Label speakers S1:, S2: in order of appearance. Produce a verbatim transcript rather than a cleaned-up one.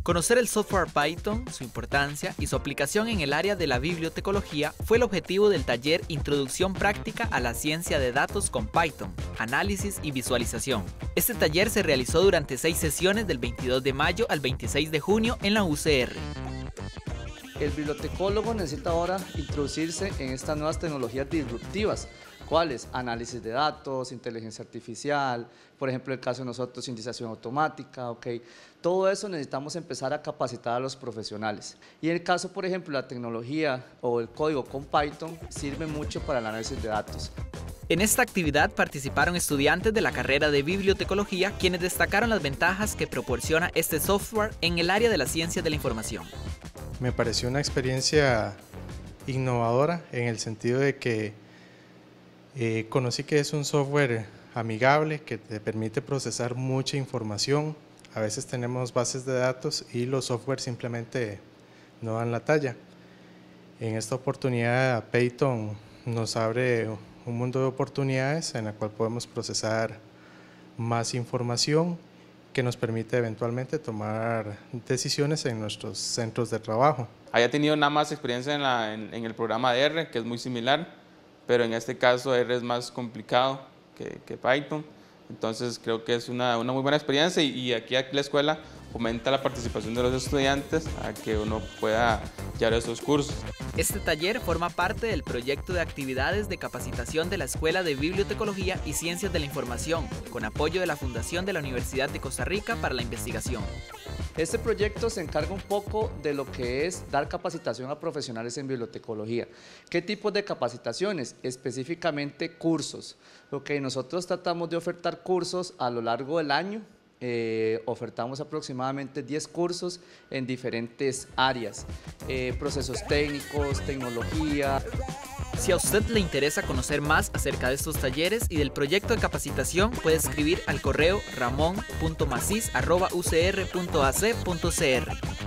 S1: Conocer el software Python, su importancia y su aplicación en el área de la bibliotecología fue el objetivo del taller Introducción Práctica a la Ciencia de Datos con Python, Análisis y Visualización. Este taller se realizó durante seis sesiones del veintidós de mayo al veintiséis de junio en la U C R.
S2: El bibliotecólogo necesita ahora introducirse en estas nuevas tecnologías disruptivas. ¿Cuáles? Análisis de datos, inteligencia artificial, por ejemplo, en el caso de nosotros, indiciación automática, ok. Todo eso necesitamos empezar a capacitar a los profesionales. Y en el caso, por ejemplo, la tecnología o el código con Python sirve mucho para el análisis de datos.
S1: En esta actividad participaron estudiantes de la carrera de bibliotecología, quienes destacaron las ventajas que proporciona este software en el área de la ciencia de la información.
S3: Me pareció una experiencia innovadora en el sentido de que eh, conocí que es un software amigable que te permite procesar mucha información. A veces tenemos bases de datos y los software simplemente no dan la talla. En esta oportunidad Python nos abre un mundo de oportunidades en la cual podemos procesar más información que nos permite eventualmente tomar decisiones en nuestros centros de trabajo.
S4: Haya tenido nada más experiencia en, la, en, en el programa de R, que es muy similar, pero en este caso R es más complicado que, que Python, entonces creo que es una, una muy buena experiencia y, y aquí, aquí la escuela fomenta la participación de los estudiantes a que uno pueda llevar esos cursos.
S1: Este taller forma parte del proyecto de actividades de capacitación de la Escuela de Bibliotecología y Ciencias de la Información, con apoyo de la Fundación de la Universidad de Costa Rica para la Investigación.
S2: Este proyecto se encarga un poco de lo que es dar capacitación a profesionales en bibliotecología. ¿Qué tipos de capacitaciones? Específicamente cursos. Okay, nosotros tratamos de ofertar cursos a lo largo del año. Eh, ofertamos aproximadamente diez cursos en diferentes áreas, eh, procesos técnicos, tecnología.
S1: Si a usted le interesa conocer más acerca de estos talleres y del proyecto de capacitación, puede escribir al correo ramon punto macis arroba u c r punto a c punto c r.